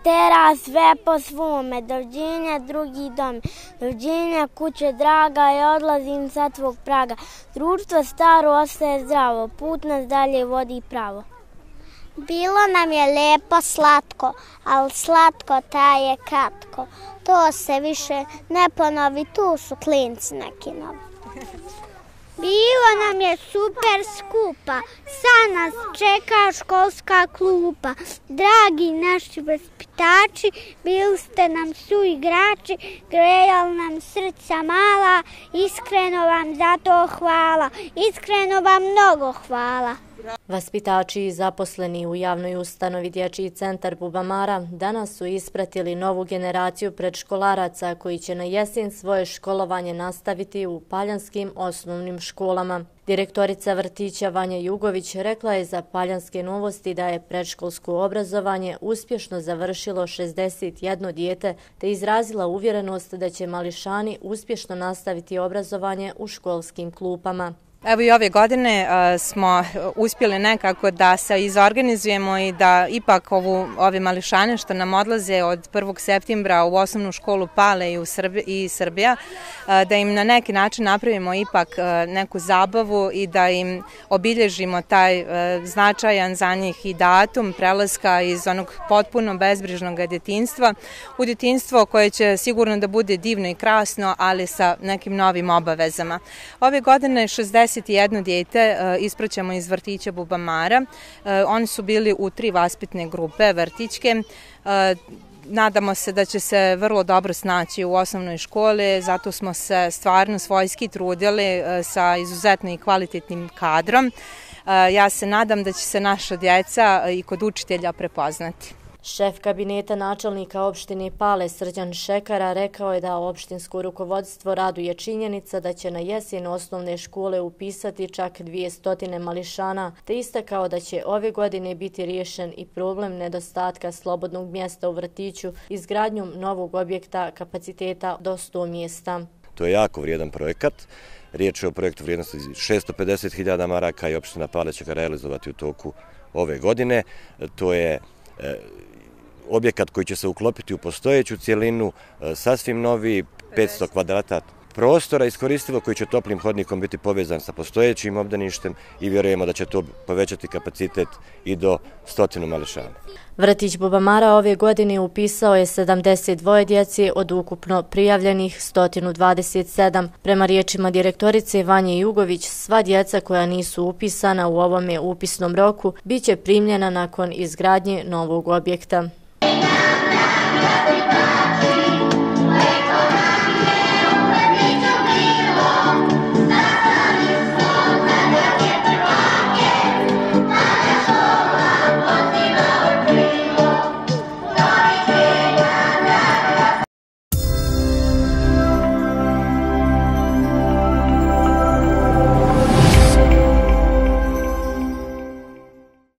tera sve po svome, doviđenja drugi dom, doviđenja kuće draga i odlazim sa tvog praga. Društvo staro ostaje zdravo, put nas dalje vodi pravo. Bilo nam je lijepo slatko, ali slatko traje kratko. To se više ne ponovi, tu su klinci neki novi. Bilo nam je super skupa, sad nas čeka školska klupa. Dragi naši vaspitači, bili ste nam suigrači, grejali nam srca mala, iskreno vam za to hvala, iskreno vam mnogo hvala. Vaspitači i zaposleni u javnoj ustanovi Dječji centar Bubamara danas su ispratili novu generaciju predškolaraca koji će na jesen svoje školovanje nastaviti u paljanskim osnovnim školama. Direktorica vrtića Vanja Jugović rekla je za Paljanske novosti da je predškolsko obrazovanje uspješno završilo 61 dijete te izrazila uvjerenost da će mališani uspješno nastaviti obrazovanje u školskim klupama. Evo i ove godine smo uspjeli nekako da se izorganizujemo i da ipak ove mališane što nam odlaze od 1. septembra u osnovnu školu Pale i Srbija, da im na neki način napravimo ipak neku zabavu i da im obilježimo taj značajan za njih i datum prelaska iz onog potpuno bezbrižnog djetinjstva u djetinjstvo koje će sigurno da bude divno i krasno, ali sa nekim novim obavezama. Ove godine 61 dijete ispraćamo iz vrtića Bubamara. Oni su bili u 3 vaspitne grupe vrtićke. Nadamo se da će se vrlo dobro snaći u osnovnoj školi, zato smo se stvarno svojski trudili sa izuzetno i kvalitetnim kadrom. Ja se nadam da će se naša djeca i kod učitelja prepoznati. Šef kabineta načelnika opštine Pale Srđan Šekara rekao je da opštinsko rukovodstvo raduje činjenica da će na jesen osnovne škole upisati čak 200 mališana, te istakao da će ove godine biti riješen i problem nedostatka slobodnog mjesta u vrtiću izgradnjom novog objekta kapaciteta do 100 mjesta. To je jako vrijedan projekat. Riječ je o projektu vrijednosti 650.000 maraka i opština Pale će ga realizovati u toku ove godine. To je objekat koji će se uklopiti u postojeću cjelinu, sasvim novi, 500 kvadrata prostora iskoristivo koji će toplim hodnikom biti povezan sa postojećim obdaništem i vjerujemo da će to povećati kapacitet i do 100 mališana. Vrtić Bubamara ove godine upisao je 72 djece od ukupno prijavljenih 127. Prema riječima direktorice Vanje Jugović, sva djeca koja nisu upisana u ovome upisnom roku biće primljena nakon izgradnje novog objekta.